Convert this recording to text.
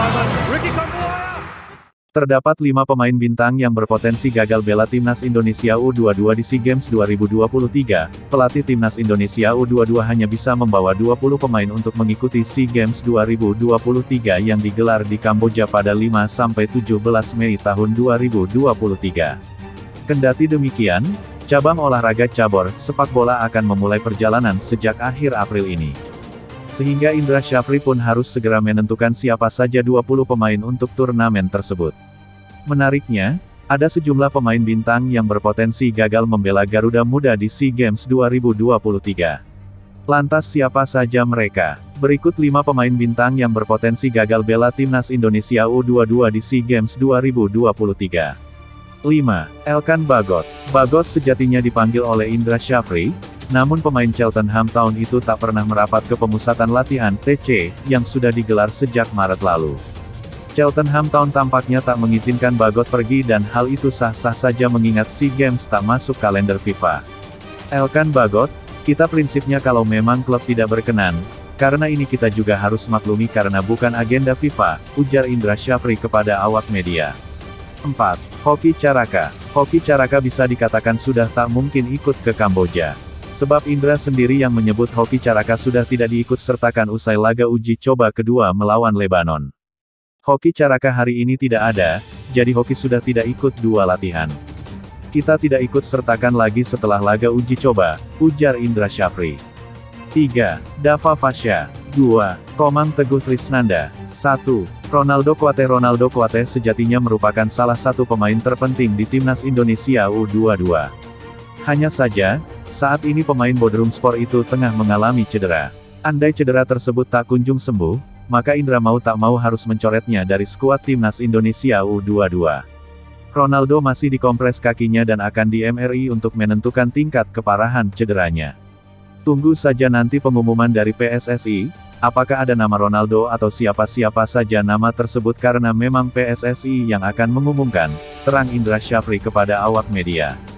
Terdapat 5 pemain bintang yang berpotensi gagal bela timnas Indonesia U22 di SEA Games 2023. Pelatih timnas Indonesia U22 hanya bisa membawa 20 pemain untuk mengikuti SEA Games 2023 yang digelar di Kamboja pada 5-17 Mei tahun 2023. Kendati demikian, cabang olahraga cabur sepak bola akan memulai perjalanan sejak akhir April ini. Sehingga Indra Syafri pun harus segera menentukan siapa saja 20 pemain untuk turnamen tersebut. Menariknya, ada sejumlah pemain bintang yang berpotensi gagal membela Garuda Muda di SEA Games 2023. Lantas siapa saja mereka? Berikut 5 pemain bintang yang berpotensi gagal bela timnas Indonesia U22 di SEA Games 2023. 5. Elkan Bagot. Bagot sejatinya dipanggil oleh Indra Syafri, namun pemain Cheltenham Town itu tak pernah merapat ke pemusatan latihan (TC) yang sudah digelar sejak Maret lalu. Cheltenham Town tampaknya tak mengizinkan Bagot pergi dan hal itu sah-sah saja mengingat SEA Games tak masuk kalender FIFA. Elkan Bagot, kita prinsipnya kalau memang klub tidak berkenan, karena ini kita juga harus maklumi karena bukan agenda FIFA, ujar Indra Syafri kepada awak media. 4. Hoki Caraka. Hoki Caraka bisa dikatakan sudah tak mungkin ikut ke Kamboja. Sebab Indra sendiri yang menyebut Hoki Caraka sudah tidak diikut-sertakan usai laga uji coba kedua melawan Lebanon. Hoki Caraka hari ini tidak ada, jadi Hoki sudah tidak ikut 2 latihan. Kita tidak ikut-sertakan lagi setelah laga uji coba, ujar Indra Syafri. 3. Dava Fasya. 2. Komang Teguh Trisnanda. 1. Ronaldo Kuate. Ronaldo Kuate sejatinya merupakan salah satu pemain terpenting di timnas Indonesia U22. Hanya saja, saat ini pemain Bodrumspor itu tengah mengalami cedera. Andai cedera tersebut tak kunjung sembuh, maka Indra mau tak mau harus mencoretnya dari skuad timnas Indonesia U22. Ronaldo masih dikompres kakinya dan akan di MRI untuk menentukan tingkat keparahan cederanya. Tunggu saja nanti pengumuman dari PSSI, apakah ada nama Ronaldo atau siapa-siapa saja nama tersebut karena memang PSSI yang akan mengumumkan, terang Indra Syafri kepada awak media.